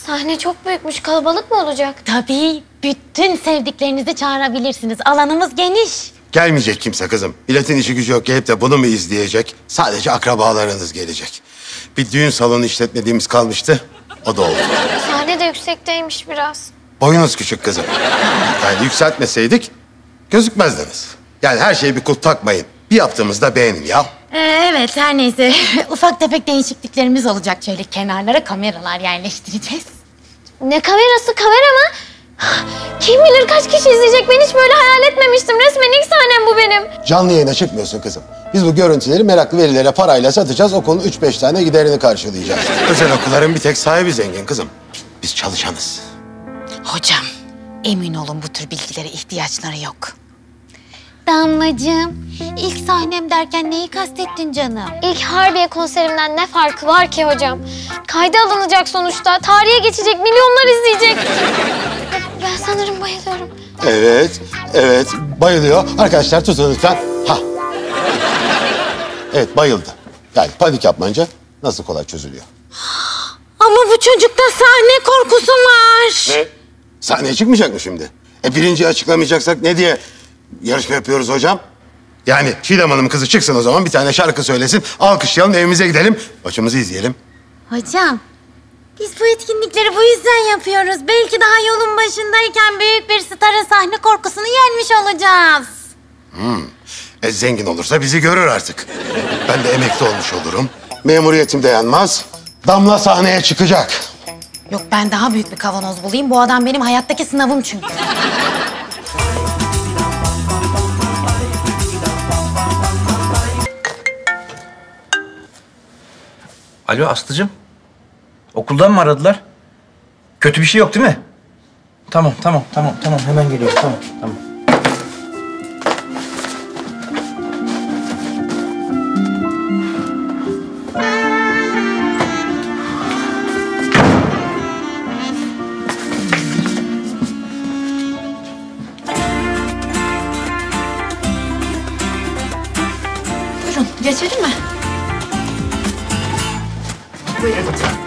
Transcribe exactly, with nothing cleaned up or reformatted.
Sahne çok büyükmüş. Kalabalık mı olacak? Tabii. Bütün sevdiklerinizi çağırabilirsiniz. Alanımız geniş. Gelmeyecek kimse kızım. Milletin işi gücü yok, gelip de bunu mu izleyecek? Sadece akrabalarınız gelecek. Bir düğün salonu işletmediğimiz kalmıştı. O da oldu. Sahne de yüksekteymiş biraz. Boyunuz küçük kızım. Yani yükseltmeseydik gözükmezdiniz. Yani her şeye bir kulp takmayın. Bir yaptığımızda beğenin ya. Ee, evet, her neyse. Ufak tefek değişikliklerimiz olacak. Şöyle kenarlara kameralar yerleştireceğiz. Ne kamerası? Kamera mı? Kim bilir kaç kişi izleyecek? Ben hiç böyle hayal etmemiştim. Resmen ilk sahnem bu benim. Canlı yayına çıkmıyorsun kızım. Biz bu görüntüleri meraklı velilere parayla satacağız. Okulun üç beş tane giderini karşılayacağız. Özel okulların bir tek sahibi zengin kızım. Biz çalışanız. Hocam, emin olun bu tür bilgilere ihtiyaçları yok. Damlacığım, ilk sahnem derken neyi kastettin canım? İlk Harbiye konserimden ne farkı var ki hocam? Kayda alınacak sonuçta. Tarihe geçecek, milyonlar izleyecek. Ben sanırım bayılıyorum. Evet, evet. Bayılıyor. Arkadaşlar tutun lütfen. Ha. Evet, bayıldı. Yani panik yapmayınca nasıl kolay çözülüyor. Ama bu çocukta sahne korkusu var. Ne? Sahneye çıkmayacak mı şimdi? E birinciyi açıklamayacaksak ne diye yarışma yapıyoruz hocam? Yani Çiğdem Hanım kızı çıksın o zaman, bir tane şarkı söylesin. Alkışlayalım, evimize gidelim. Maçımızı izleyelim. Hocam, biz bu etkinlikleri bu yüzden yapıyoruz. Belki daha yolun başındayken büyük bir starın sahne korkusunu yenmiş olacağız. Hmm. E zengin olursa bizi görür artık. Ben de emekli olmuş olurum. Memuriyetim de yanmaz. Damla sahneye çıkacak. Yok, ben daha büyük bir kavanoz bulayım. Bu adam benim hayattaki sınavım çünkü. Alo Aslı'cığım. Okuldan mı aradılar? Kötü bir şey yok değil mi? Tamam, tamam, tamam, tamam. Hemen geliyorum. Tamam, tamam. Buyurun, geçelim mi? Buyurun lütfen.